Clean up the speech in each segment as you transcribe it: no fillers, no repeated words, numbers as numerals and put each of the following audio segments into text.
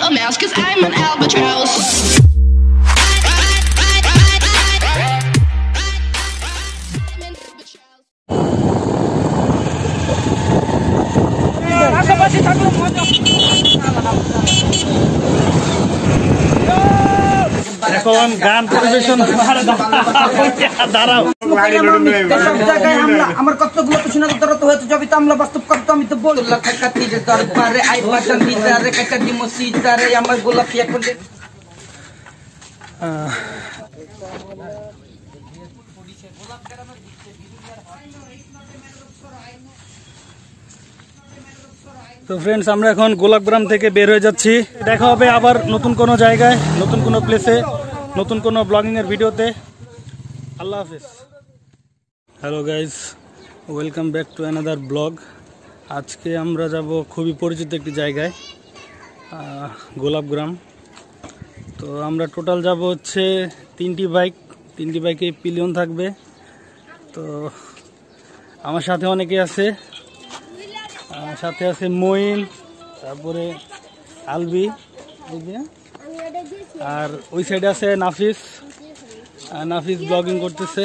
a mouse, cause I'm an albatross. এখন গান পরিবেশন দাঁড়াও আমার কতগুলো প্রশ্ন উত্তর হয়েছে জবি তো আমরা বাস্তব করতো আমি তো বললাম কাকাতিরে দরবারে আই বাজান দিদারে কাকাতি মসজিদারে আমার গোলাপি এখন তো ফ্রেন্ডস আমরা এখন গোলাপগ্রাম থেকে বের হয়ে যাচ্ছি। দেখা হবে আবার নতুন কোনো জায়গায়, নতুন কোনো প্লেসে, নতুন কোনো ব্লগিং এর ভিডিওতে। আল্লাহ হাফেজ। Hello guys, welcome back to another blog. আজকে আমরা যাব খুবই পরিচিত একটি জায়গায়, গোলাপগ্রাম। তো আমরা টোটাল যাব হচ্ছে 3টি বাইক, 3টি বাইকে পিলিয়ন থাকবে। তো আমার সাথে অনেকে আছে, সাথে আছে মইন, তারপরে আলবি, আর ওই সাইডে আছে নাফিস। নাফিস ব্লগিং করতেছে।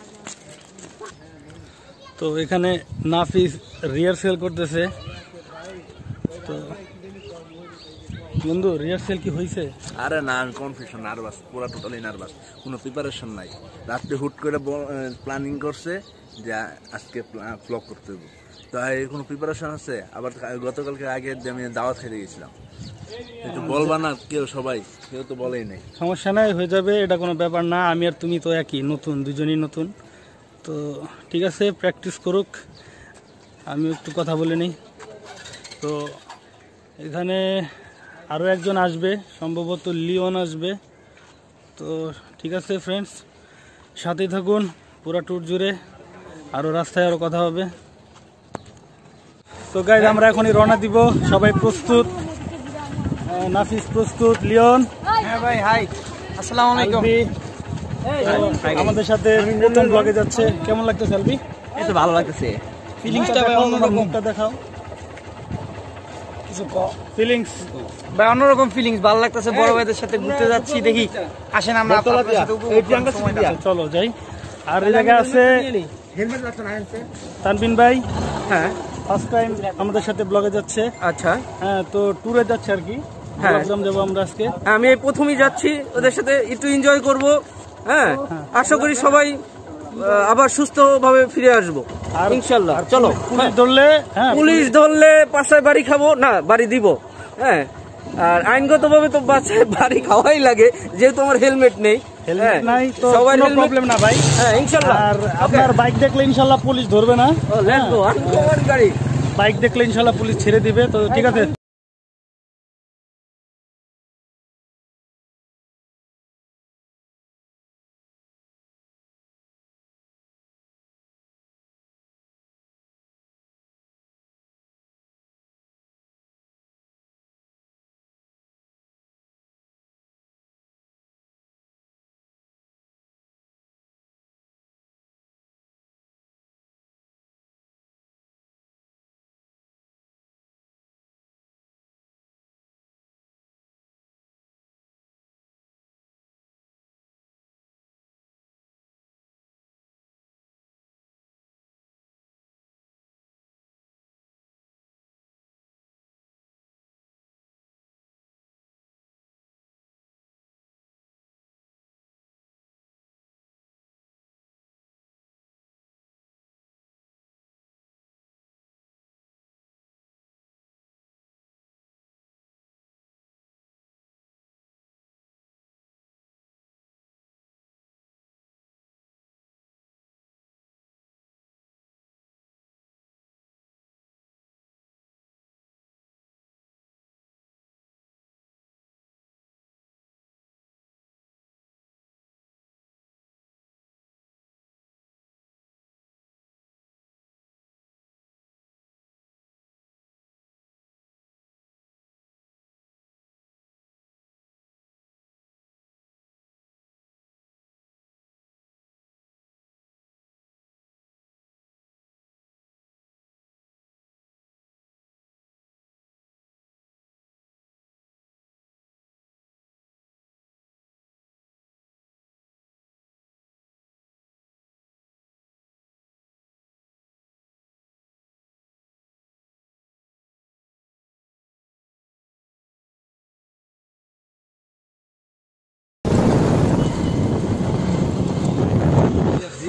তো এখানে নাফিস রিহার্সেল করতেছে। তো বন্ধু, রিহার্সেল কি হয়েছে? আরে না, আমি কনফিউশন, নার্ভাস, পুরো টোটালি নার্ভাস, কোনো প্রিপারেশন নাই। রাত্রে হুট করে প্ল্যানিং করছে যে আজকে ব্লগ করতে হবে, তাই কোনো প্রিপারেশন আছে। আবার গতকালকে আগে আমি দাওয়াত খেতে গেছিলাম, একটু বলবা না কেউ, সবাই কেউ তো বলেই নাই। সমস্যা নাই, হয়ে যাবে, এটা কোনো ব্যাপার না। আমি আর তুমি তো একই, নতুন, দুজনই নতুন। তো ঠিক আছে, প্র্যাকটিস করুক, আমি একটু কথা বলে নিই। তো এখানে আরও একজন আসবে, সম্ভবত লিওন আসবে। তো ঠিক আছে ফ্রেন্ডস, সাথেই থাকুন পুরো ট্যুর জুড়ে, আরও রাস্তায় আরও কথা হবে। তো গাইজ আমরা এখনই রওনা দিব। সবাই প্রস্তুত? নাফিস প্রস্তুত, লিওন? হ্যাঁ ভাই, হাই, আসসালামু আলাইকুম। আমাদের সাথে প্রথম ব্লগে যাচ্ছে। কেমন লাগতেছে আলবি? এই তো ভালো লাগতেছে। ফিলিংসটা ভাই অন্যরকম, মুখটা দেখাও, কিছু ফিলিংস ভাই, অন্যরকম ফিলিংস, ভালো লাগতেছে। বড় ভাইদের সাথে ঘুরতে যাচ্ছি, দেখি আসেন আমরা আপনাদের সাথে চলো যাই। আর এই জায়গায় আছে তানবিন ভাই। হ্যাঁ, ফার্স্ট টাইম আমাদের সাথে ব্লগে যাচ্ছে। আচ্ছা, হ্যাঁ, তো ট্যুরে যাচ্ছে আর কি। গোলাপগ্রাম যাবো আমরা আজকে। আমি এই প্রথমই যাচ্ছি, ওদের সাথে একটু এনজয় করব। হ্যাঁ, আশা করি সবাই আবার সুস্থভাবে ফিরে আসবো ইনশাল্লাহ। চলো, পুলিশ ধরলে পাশায় বাড়ি খাবো না, বাড়ি দিব। হ্যাঁ, আর আইনগতভাবে তো বাসায় বাড়ি খাওয়াই লাগে, যেহেতু আমার হেলমেট নেই। সবার প্রবলেম না ভাই। হ্যাঁ, ইনশাল্লাহ। আর আপনার বাইক দেখলে ইনশাল্লাহ পুলিশ ধরবে না। বাইক দেখলে ইনশাল্লাহ পুলিশ ছেড়ে দিবে। তো ঠিক আছে।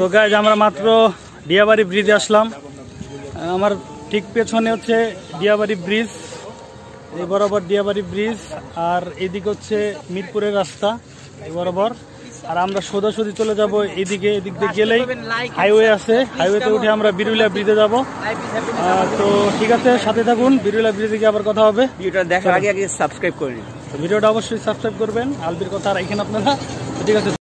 তো গাইজ আমরা মাত্র ডিয়াবাড়ি ব্রিজে আসলাম। আমার ঠিক পেছনে হচ্ছে ডিয়াবাড়ি ব্রিজ, এই বরাবর ডিয়াবাড়ি ব্রিজ, আর এদিকে হচ্ছে মিরপুরের রাস্তা এই বরাবর। আর আমরা সোজাসুজি চলে যাব এদিকে, এদিক দিয়ে গেলেই হাইওয়ে আছে, হাইওয়েতে উঠে আমরা বিরুলিয়া ব্রিজে যাব। তো ঠিক আছে, সাথে থাকুন, বিরুলিয়া ব্রিজে গিয়ে আবার কথা হবে। ভিডিওটা দেখার আগে আগে সাবস্ক্রাইব করে নিন। ভিডিওটা অবশ্যই সাবস্ক্রাইব করবেন, আলবির কথা রাখেন আপনারা। ঠিক আছে,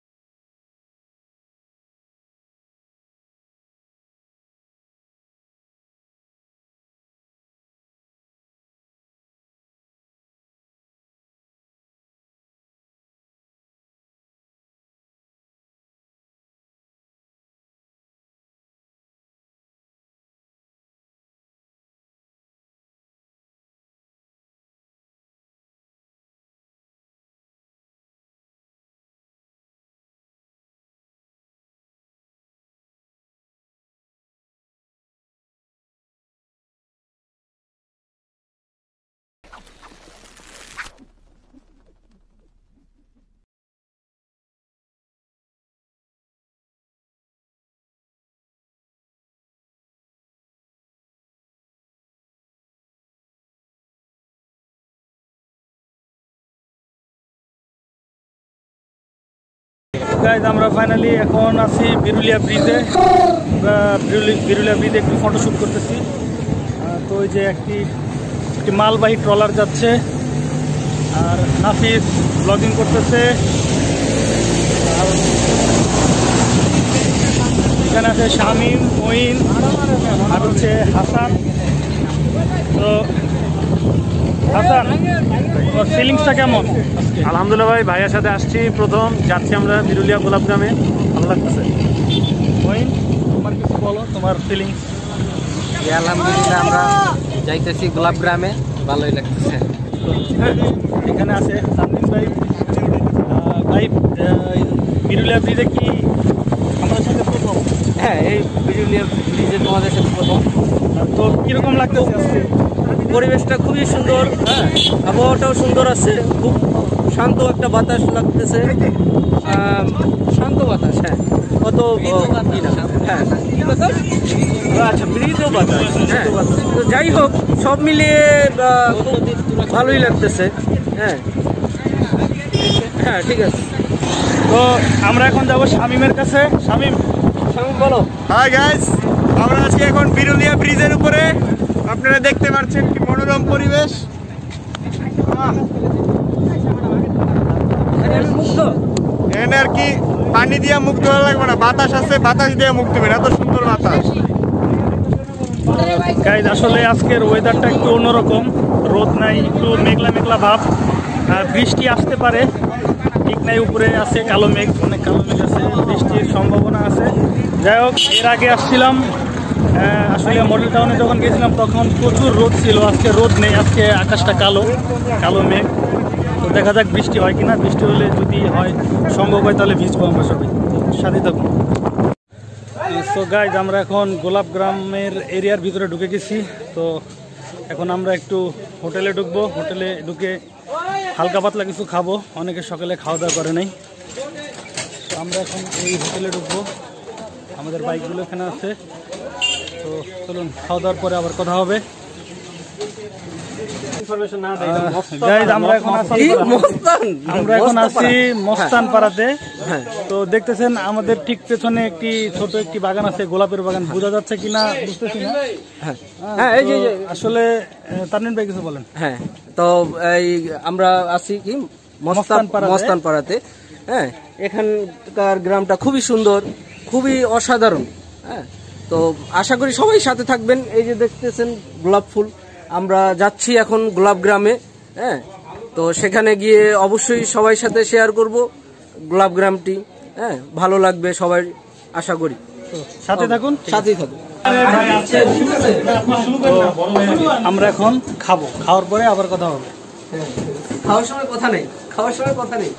গাইজ আমরা ফাইনালি এখন আছি বিরুলিয়া ব্রিজে। বিরুলিয়া ব্রিজে একটু ফটোশ্যুট করতেছি। তো ওই যে একটি মালবাহী ট্রলার যাচ্ছে, আর নাফিস ব্লগিং করতেছে। আর এখানে আছে শামীম, মঈন, আর হচ্ছে হাসান। তো হাসান, ফিলিংসটা কেমন? আলহামদুলিল্লাহ ভাই, ভাইয়ের সাথে আসছি, প্রথম যাচ্ছি আমরা বিরুলিয়া গোলাপগ্রামে, ভালো লাগতেছে। মঈন, তোমার কিছু বলো, তোমার ফিলিংস। আলহামদুলিল্লাহ আমরা যাইতেছি গোলাপগ্রামে, ভালোই লাগতেছে। এখানে আছে সামদিন ভাই। ভাই, বিরুলিয়া ব্রিজে কি আমাদের সাথে প্রথম? হ্যাঁ, এই বিরুলিয়া ব্রিজে তোমাদের সাথে প্রথম। তো কিরকম লাগতেছে আজকে? পরিবেশটা খুবই সুন্দর, হ্যাঁ, আবহাওয়াটাও সুন্দর আছে, খুব শান্ত একটা বাতাস লাগতেছে, শান্ত বাতাস। হ্যাঁ, কত হ্যাঁ, আচ্ছা, মৃদু বাতাস। হ্যাঁ, তো যাই হোক, সব মিলিয়ে খুব ভালোই লাগতেছে। হ্যাঁ হ্যাঁ, ঠিক আছে। তো আমরা এখন যাবো শামীমের কাছে। শামীম, বলো। হাই গাইস, আমরা আছি এখন বিরুলিয়া ব্রিজের উপরে। আপনারা দেখতে পাচ্ছেন কি মনোরম পরিবেশ। এখানে আর কি পানি দিয়ে মুক্ত হওয়া লাগবে না, বাতাস আছে, বাতাস দিয়ে মুক্ত হবে, এত সুন্দর বাতাস। গাইজ আসলে আজকের ওয়েদারটা একটু অন্যরকম, রোদ নাই, একটু মেঘলা মেঘলা ভাব, বৃষ্টি আসতে পারে ঠিক নাই। উপরে আছে কালো মেঘ, অনেক কালো মেঘ আছে, বৃষ্টির সম্ভাবনা আছে। যাই হোক, এর আগে আসছিলাম আসলে মডেল টাউনে যখন গেছিলাম তখন প্রচুর রোদ ছিল, আজকে রোদ নেই, আজকে আকাশটা কালো কালো মেঘ। তো দেখা যাক বৃষ্টি হয় কিনা, বৃষ্টি হলে যদি হয় সম্ভব হয় তাহলে ভিজবো আমরা সবাই, সাথে থাকুন। সো গাইজ আমরা এখন গোলাপগ্রামের এরিয়ার ভিতরে ঢুকে গেছি। তো এখন আমরা একটু হোটেলে ঢুকবো, হোটেলে ঢুকে হালকা পাতলা কিছু খাবো, অনেকে সকালে খাওয়া দাওয়া করে নাই। তো আমরা এখন এই হোটেলে ঢুকবো, আমাদের বাইকগুলো এখানে আছে। তো চলুন, খাওয়া দাওয়ার পরে আবার কথা হবে। আমরা এখন আছি মস্তান পাড়াতে। তো দেখতেছেন আমাদের ঠিক পেছনে একটি ছোট একটি বাগান আছে, গোলাপের বাগান, বোঝা যাচ্ছে কিনা বুঝতেছি না। আসলে তানভীর ভাই কিছু বলেন। হ্যাঁ, তো এই আমরা আছি কি মস্তান পাড়াতে। হ্যাঁ, এখানকার গ্রামটা খুবই সুন্দর, খুবই অসাধারণ। হ্যাঁ, তো আশা করি সবাই সাথে থাকবেন। এই যে দেখতেছেন গোলাপ ফুল, আমরা যাচ্ছি এখন গোলাপ গ্রামে। হ্যাঁ, তো সেখানে গিয়ে অবশ্যই সবাই সাথে শেয়ার করব গোলাপ গ্রামটি। হ্যাঁ, ভালো লাগবে সবাই, আশা করি। সাথে থাকুন, সাথেই থাকুন। আমরা এখন খাবো, খাওয়ার পরে আবার কথা হবে। খাওয়ার সময় কথা নেই, খাওয়ার সময় কথা নেই।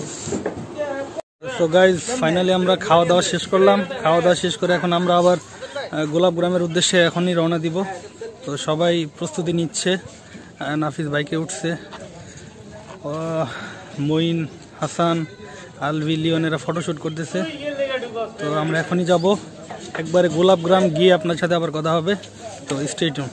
সো গাইজ, ফাইনালি আমরা খাওয়া দাওয়া শেষ করলাম। খাওয়া দাওয়া শেষ করে এখন আমরা আবার গোলাপগ্রামের উদ্দেশ্যে এখনই রওনা দিব। তো সবাই প্রস্তুতি নিচ্ছে, নাফিস বাইকে উঠছে, মঈন, হাসান, আলভি, লিওনেরা ফটোশ্যুট করতেছে। তো আমরা এখনই যাব, একবারে গোলাপগ্রাম গিয়ে আপনার সাথে আবার কথা হবে। তো স্টে টিউন।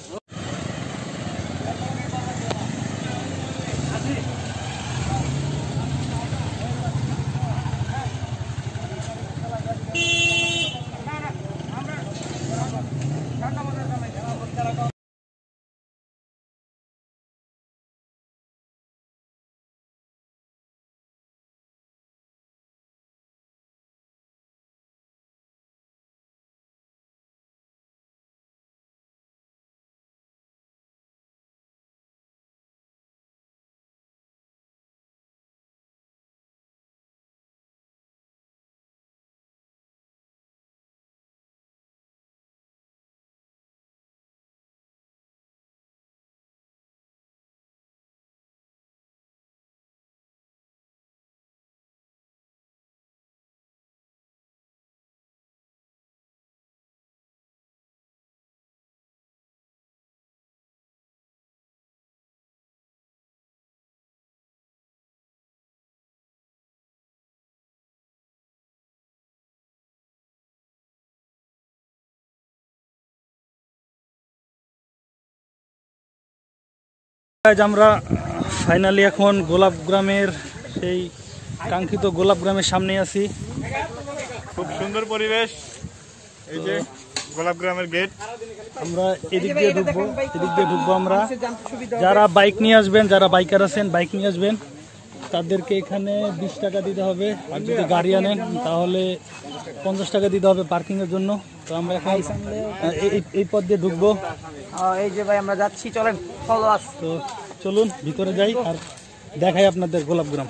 আমরা ফাইনালি এখন গোলাপগ্রামের সেই কাঙ্ক্ষিত গোলাপগ্রামের সামনে আছি। খুব সুন্দর পরিবেশ, এই যে গোলাপগ্রামের গেট। আমরা এদিক দিয়ে ঢুকবো আমরা। যারা বাইক নিয়ে আসবেন, যারা বাইকার আছেন বাইক নিয়ে আসবেন, তাদেরকে এখানে 20 টাকা দিতে হবে। আর যদি গাড়ি আনেন তাহলে 50 টাকা দিতে হবে পার্কিংয়ের জন্য। তো আমরা এখন এই পথ দিয়ে ঢুকবো। এই যে ভাই আমরা যাচ্ছি, চলেন ফলো আস। তো চলুন ভিতরে যাই আর দেখাই আপনাদের গোলাপগ্রাম।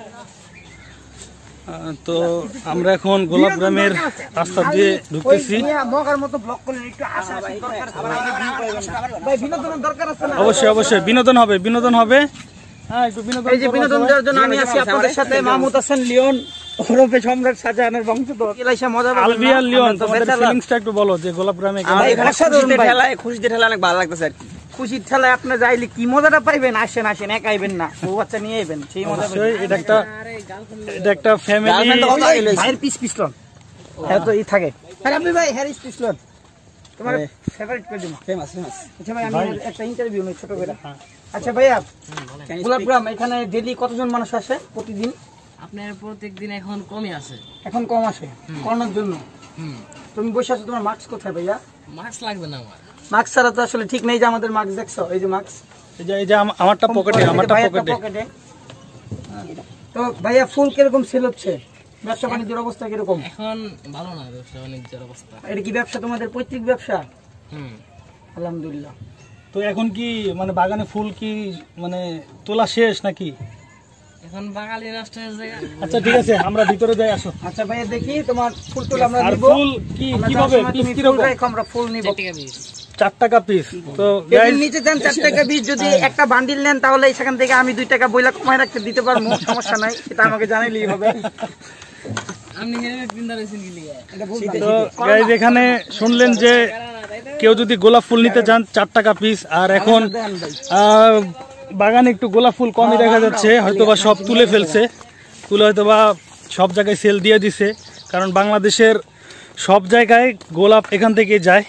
তো আমরা এখন গোলাপগ্রামের রাস্তা দিয়ে ঢুকতেছি। অবশ্যই অবশ্যই বিনোদন হবে। হ্যাঁ, একটু বিনোদন দেওয়ার জন্য আমি আছি আপনাদের সাথে। মাহমুদ হাসান লিওন ওরফে সম্রাট শাহজাহানের বংশধর। আলবিয়ার লিওন, তোমাদের ফিলিংসটা একটু বলো যে গোলাপগ্রামে খুশিতে ঠেলা অনেক ভালো লাগতেছে আর কি। খুশির ঠেলায় আপনি যাইলে কি মজাটা পাইবেন, আসেন এক আইবেন না, বউ বাচ্চা নিয়ে আইবেন, সেই মজা। এটা একটা ফ্যামিলি। ভাইয়ের পিস্তল হ্যাঁ তো ই থাকে। আরে আপনি ভাই হ্যারিস পিস্তল তোমার ফেভারিট করে দিন, ফেমাস। আচ্ছা ভাই, আমি একটা ইন্টারভিউ নেই ছোট করে। আচ্ছা ভাইয়া, গোলাপগ্রাম এখানে ডেইলি কতজন মানুষ আসে প্রতিদিন? আপনার প্রত্যেকদিন এখন কমই আসে। এখন কম আসে করোনার জন্য। তুমি বসে আছো, তোমার মাস্ক কোথায় ভাইয়া? মাস্ক লাগবে না আমার। মাস্ক ছাড়া তো আসলে ঠিক নেই। যে আমাদের মাস্ক দেখছো, এই যে মাস্ক, এই যে আমারটা পকেটে। তো ভাইয়া ফুল কিরকম সেল হচ্ছে? ব্যবসা বাণিজ্যের অবস্থা কিরকম? এখন ভালো না ব্যবসা বাণিজ্যের অবস্থা। এটা কি ব্যবসা তোমাদের পৈতৃক ব্যবসা? আলহামদুলিল্লাহ। তো এখন কি মানে বাগানে ফুল কি মানে তোলা শেষ নাকি? এখন বাঙালি নষ্ট হয়ে যায়। আচ্ছা ঠিক আছে, আমরা ভিতরে যাই, আসো। আচ্ছা ভাইয়া, দেখি তোমার ফুল তোলা আমরা নিব। ফুল কিভাবে পিস কি রকম? আমরা ফুল নিব 4 টাকা পিস। তো গাইস নিচে দেন 4 টাকা পিস। যদি একটা বান্ডিল নেন তাহলে সেখান থেকে আমি 2 টাকা বইলা কমায় রাখতে দিতে পারবো, সমস্যা নাই। এটা আমাকে জানাইলেই হবে। আপনি একদিন ধরেছেন কি লিয়ে? তো গাইস এখানে শুনলেন যে কেউ যদি গোলাপ ফুল নিতে চান 4 টাকা পিস। আর এখন বাগানে একটু গোলাপ ফুল কমই দেখা যাচ্ছে, হয়তোবা সব তুলে ফেলছে, হয়তোবা সব জায়গায় সেল দিয়ে দিছে। কারণ বাংলাদেশের সব জায়গায় গোলাপ এখান থেকে যায়।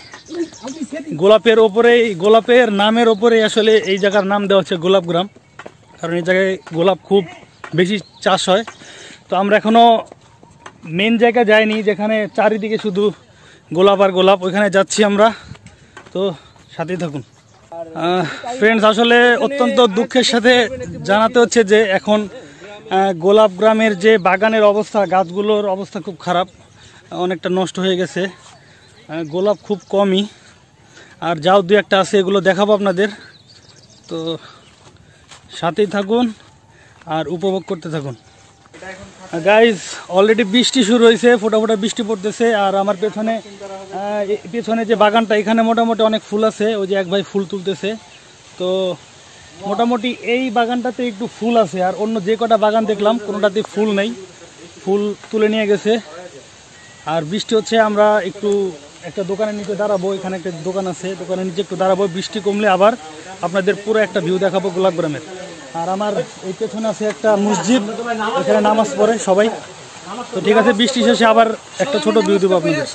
গোলাপের নামের ওপরে আসলে এই জায়গার নাম দেওয়া হচ্ছে গোলাপগ্রাম, কারণ এই জায়গায় গোলাপ খুব বেশি চাষ হয়। তো আমরা এখনো মেন জায়গা যাইনি, যেখানে চারিদিকে শুধু গোলাপ আর গোলাপ, ওইখানে যাচ্ছি আমরা। তো সাথেই থাকুন। ফ্রেন্ডস, আসলে অত্যন্ত দুঃখের সাথে জানাতে হচ্ছে যে এখন গোলাপগ্রামের যে বাগানের অবস্থা, গাছগুলোর অবস্থা খুব খারাপ, অনেকটা নষ্ট হয়ে গেছে। গোলাপ খুব কমই, আর যাও 2-1টা আছে, এগুলো দেখাবো আপনাদের। তো সাথেই থাকুন আর উপভোগ করতে থাকুন। গাইজ অলরেডি বৃষ্টি শুরু হয়েছে, ফোটা বৃষ্টি পড়তেছে। আর আমার পেছনে যে বাগানটা, এখানে মোটামুটি অনেক ফুল আছে। ওই যে এক ভাই ফুল তুলতেছে। তো মোটামুটি এই বাগানটাতে একটু ফুল আছে, আর অন্য যে কটা বাগান দেখলাম কোনোটাতে ফুল নেই, ফুল তুলে নিয়ে গেছে। আর বৃষ্টি হচ্ছে, আমরা একটু একটা দোকানের নিচে দাঁড়াবো। এখানে একটা দোকান আছে, দোকানের নিচে একটু দাঁড়াবো। বৃষ্টি কমলে আবার আপনাদের পুরো একটা ভিউ দেখাবো গোলাপগ্রামের। আর আমার এই পেছনে আছে একটা মসজিদ, এখানে নামাজ পড়ে সবাই। তো ঠিক আছে, বৃষ্টি শেষে আবার একটা ছোট ভিউ দেবো আপনাদের।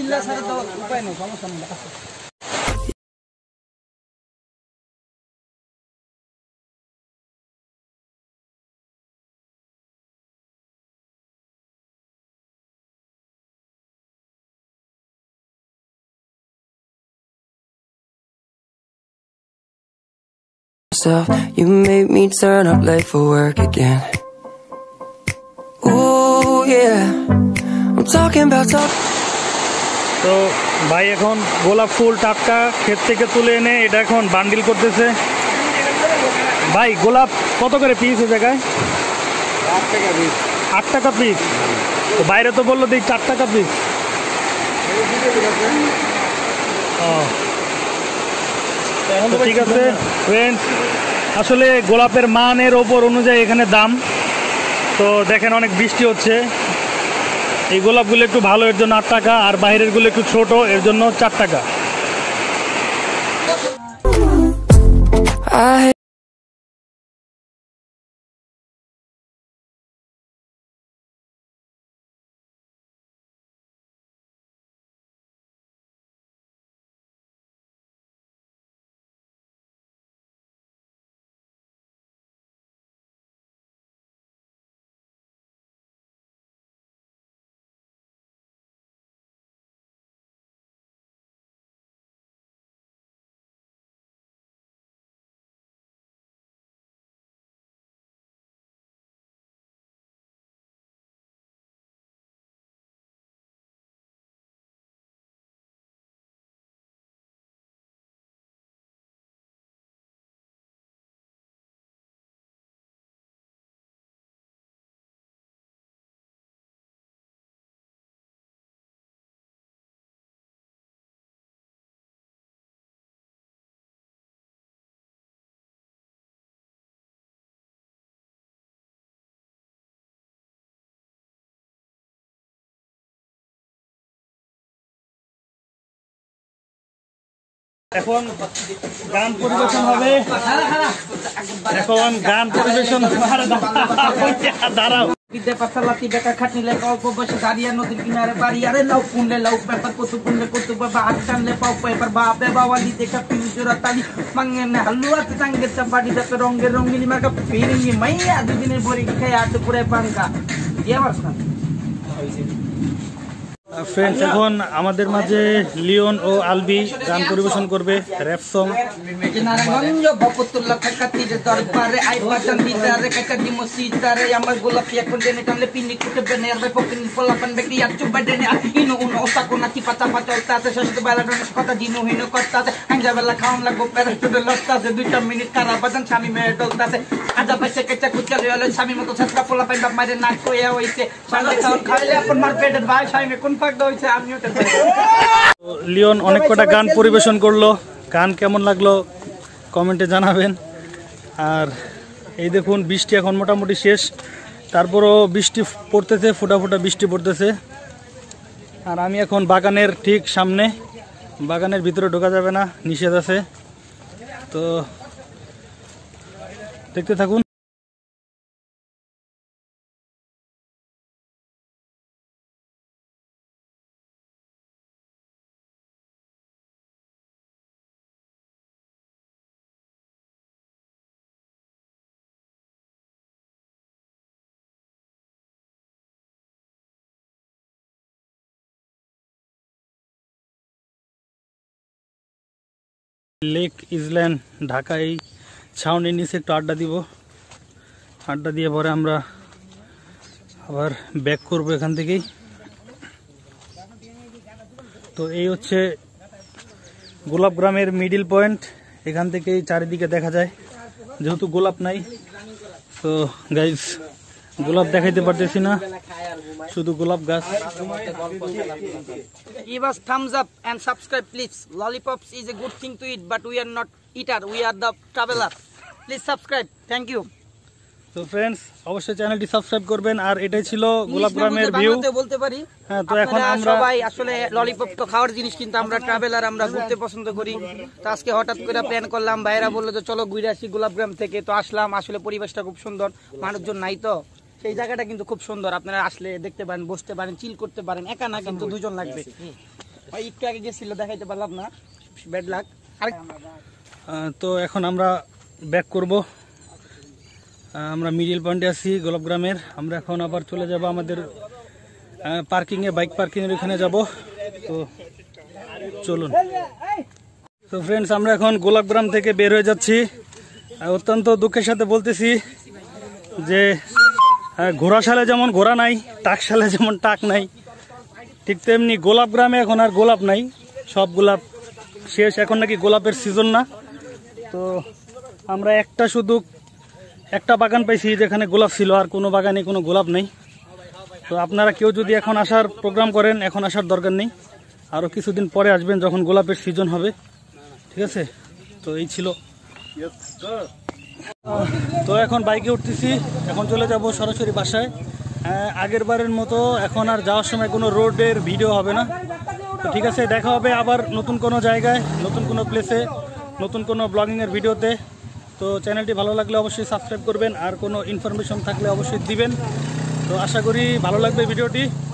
You made me turn up late for work again. Ooh yeah, I'm talking about তো ভাই এখন গোলাপ ফুল টাটকা ক্ষেত থেকে তুলে এনে এটা এখন বান্ডিল করতেছে। ভাই গোলাপ কত করে পিস এই জায়গায়? 8 টাকা পিস। তো বাইরে তো বললো দিই 4 টাকা পিস। ঠিক আছে ফ্রেন্ডস, আসলে গোলাপের মানের ওপর অনুযায়ী এখানে দাম। তো দেখেন অনেক বৃষ্টি হচ্ছে, এই গোলাপগুলো একটু ভালো এর জন্য 8 টাকা, আর বাইরের গুলো একটু ছোট এর জন্য 4 টাকা। এখন গান পরিবেশন হবে, এখন গান পরিবেশন। দাঁড়াও, বিদ্যা পাতালাতি বেকা খাটনিলে অল্প বসে দাঁড়িয়ে নদীর কিনারে বাড়ি আরে লাউ পুনলে লাউ পেপার কত পুনলে কত বাবা হাত টানলে পাও পেপার বাপে বাওয়ালি দেখা পিউজোরা তালি মাঙ্গেনে হালুয়াতে টাঙ্গের চাপাটি দেখে রঙের রঙিলি মার্কা ফিরিঙ্গি মাইয়া দুদিনের পরে খাই আট পুরে পাঙ্কা দিয়ে পারছ না। ফ্রেন্ডস, এখন আমাদের মাঝে লিওন ও আলবি গান পরিবেশন করবে র‍্যাপ সং। নারায়ণগঞ্জ ভপতুল্লাহ কাকাতির দরবারে আইবা চান্দিদারে কাকাতি মসজিদারে আমার গোলাপি এখন দেনে টানলে পিনি কুটে বেনে আর পকিন ফলাপান বেকি আচু বাডেনে ইনো উনো ওসাকো নাতি পাতা পাতা চলতাছে শেষ বেলা ডনের কথা দিনো হিনো করতাছে আঞ্জা বেলা খাওন লাগো প্যারাস্টুডে লড়তাছে 2 মিনিট কারা বাজান স্বামী মেয়ে ডলতাছে আজা পাশে কেচা কুচালে হলো স্বামী মতো ছাত্রা ফলাপান বাপ মারে নাক কইয়া হইছে সালে খাওন খাইলে আপন মার পেটের ভাই স্বামী কোন ফাঁকটা হইছে আমিও তো। লিওন অনেক কটা গান পরিবেশন করলো, গান কেমন লাগলো কমেন্টে জানাবেন। আর এই দেখুন বৃষ্টি এখন মোটামুটি শেষ, তারপরও বৃষ্টি পড়তেছে, ফোঁটা ফোঁটা বৃষ্টি পড়তেছে। আর আমি এখন বাগানের ঠিক সামনে, বাগানের ভিতরে ঢোকা যাবে না, নিষেধ আছে, তো দেখতে থাকুন। লেক ইজল্যান্ড ঢাকা, এই ছাউনির নিচে একটু আড্ডা দিব, আড্ডা দিয়ে পরে আমরা আবার ব্যাক করবো এখান থেকেই। তো এই হচ্ছে গোলাপ গ্রামের মিডিল পয়েন্ট, এখান থেকেই চারিদিকে দেখা যায়, যেহেতু গোলাপ নাই তো গাইস গোলাপ দেখাইতে পারতেছি না, শুধু গোলাপ গাছ। Give us thumbs up and subscribe please. Lollipops is a good thing to eat but we are not eater, we are the traveler. Please subscribe. Thank you. তো ফ্রেন্ডস অবশ্যই চ্যানেলটি সাবস্ক্রাইব করবেন। আর এটাই ছিল গোলাপ গ্রামের ভিউ। বলতে পারি হ্যাঁ, তো এখন আমরা সবাই আসলে ললিপপ তো খাওয়ার জিনিস, কিন্তু আমরা ট্রাভেলার, আমরা ঘুরতে পছন্দ করি। তো আজকে হঠাৎ করে প্ল্যান করলাম, ভাইরা বললো যে চলো ঘুরে আসি গোলাপগ্রাম থেকে, তো আসলাম। আসলে পরিবেশটা খুব সুন্দর, মানুষজন নাই তো সেই জায়গাটা কিন্তু খুব সুন্দর, আপনারা আসলে দেখতে পারেন, বসতে পারেন, চিল করতে পারেন। একা না কিন্তু দুজন লাগবে। ভাই একটু আগে গেছিল, দেখাইতে পারলাম না, ব্যাড লাক। তো এখন আমরা ব্যাক করব। আমরা মিডিল পয়েন্টে আছি গোলাপগ্রামের। আমরা এখন আবার চলে যাব আমাদের পার্কিংয়ে, বাইক পার্কিংয়ের ওখানে যাব। তো চলুন। তো ফ্রেন্ডস, আমরা এখন গোলাপগ্রাম থেকে বের হয়ে যাচ্ছি। অত্যন্ত দুঃখের সাথে বলতেছি যে ঘোড়াশালে যেমন ঘোড়া নাই, টাকশালে যেমন টাক নাই, ঠিক তেমনি গোলাপগ্রামে এখন আর গোলাপ নাই। সব গোলাপ শেষ, এখন নাকি গোলাপের সিজন না। তো আমরা একটা বাগান পাইছি যেখানে গোলাপ ছিল, আর কোনো বাগানে কোনো গোলাপ নেই। তো আপনারা কেউ যদি এখন আসার প্রোগ্রাম করেন, এখন আসার দরকার নেই, আরও কিছুদিন পরে আসবেন যখন গোলাপের সিজন হবে। ঠিক আছে, তো এই ছিল। তো এখন বাইকে উঠতেছি, এখন চলে যাব সরাসরি বাসায়। আগের বারের মতো এখন আর যাওয়ার সময় কোনো রোডের ভিডিও হবে না। তো ঠিক আছে, দেখা হবে আবার নতুন কোনো জায়গায়, নতুন কোনো প্লেসে, নতুন কোনো ব্লগিংয়ের ভিডিওতে। তো চ্যানেলটি ভালো লাগলে অবশ্যই সাবস্ক্রাইব করবেন, আর কোনো ইনফরমেশন থাকলে অবশ্যই দিবেন। তো আশা করি ভালো লাগবে ভিডিওটি।